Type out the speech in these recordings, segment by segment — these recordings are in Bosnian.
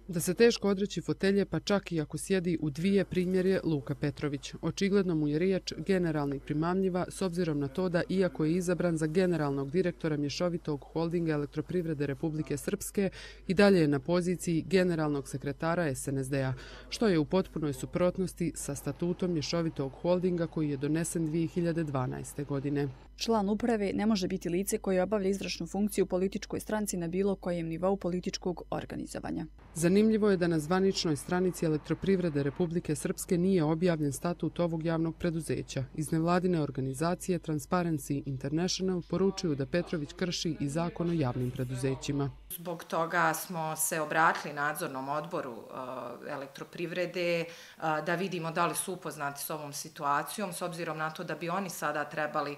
Da se teško odreći fotelje, pa čak i ako sjedi u dvije, primjer je Luka Petrović. Očigledno mu je riječ generalni primamljiva, s obzirom na to da, iako je izabran za generalnog direktora mješovitog holdinga Elektroprivrede Republike Srpske, i dalje je na poziciji generalnog sekretara SNSD-a, što je u potpunoj suprotnosti sa statutom mješovitog holdinga koji je donesen 2012. godine. Član uprave ne može biti lice koje obavlja izvršnu funkciju u političkoj stranci na bilo kojem nivou političkog organizovanja. Zanimljivo je da na zvaničnoj stranici Elektroprivrede Republike Srpske nije objavljen statut ovog javnog preduzeća. Iz nevladine organizacije Transparency International poručuju da Petrović krši i zakon o javnim preduzećima. Zbog toga smo se obratili nadzornom odboru Elektroprivrede da vidimo da li su upoznati s ovom situacijom, s obzirom na to da bi oni sada trebali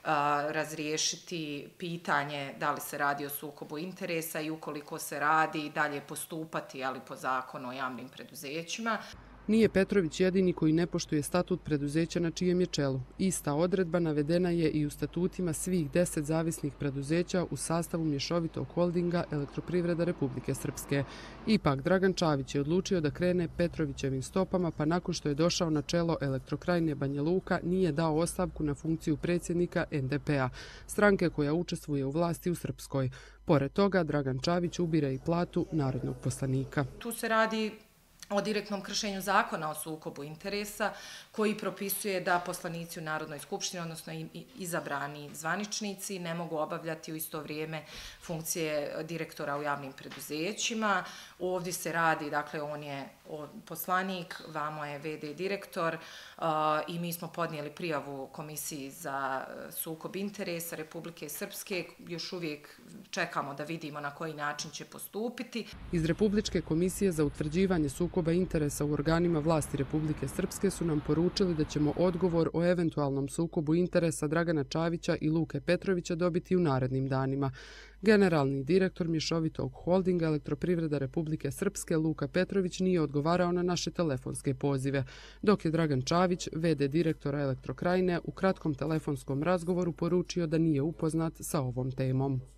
razriješiti pitanje da li se radi o sukobu interesa i ukoliko se radi dalje postupati po zakonu o javnim preduzećima. Nije Petrović jedini koji ne poštuje statut preduzeća na čijem je čelu. Ista odredba navedena je i u statutima svih 10 zavisnih preduzeća u sastavu mješovitog holdinga Elektroprivreda Republike Srpske. Ipak, Dragan Čavić je odlučio da krene Petrovićevim stopama, pa nakon što je došao na čelo Elektrokrajine Banja Luka nije dao ostavku na funkciju predsjednika NDP-a, stranke koja učestvuje u vlasti u Srpskoj. Pored toga, Dragan Čavić ubire i platu narodnog poslanika. Tu se radi o direktnom kršenju zakona o sukobu interesa koji propisuje da poslanici u Narodnoj skupštini, odnosno izabrani zvaničnici, ne mogu obavljati u isto vrijeme funkcije direktora u javnim preduzećima. Ovdje se radi, dakle, on je poslanik, vamo je VD direktor i mi smo podnijeli prijavu Komisiji za sukob interesa Republike Srpske. Još uvijek čekamo da vidimo na koji način će postupiti. Iz Republičke komisije za utvrđivanje sukoba interesa u organima vlasti Republike Srpske su nam poručili da ćemo odgovor o eventualnom sukobu interesa Dragana Čavića i Luke Petrovića dobiti u narednim danima. Generalni direktor mješovitog holdinga Elektroprivreda Republike Srpske Luka Petrović nije odgovarao na naše telefonske pozive, dok je Dragan Čavić, VD direktora Elektrokrajine, u kratkom telefonskom razgovoru poručio da nije upoznat sa ovom temom.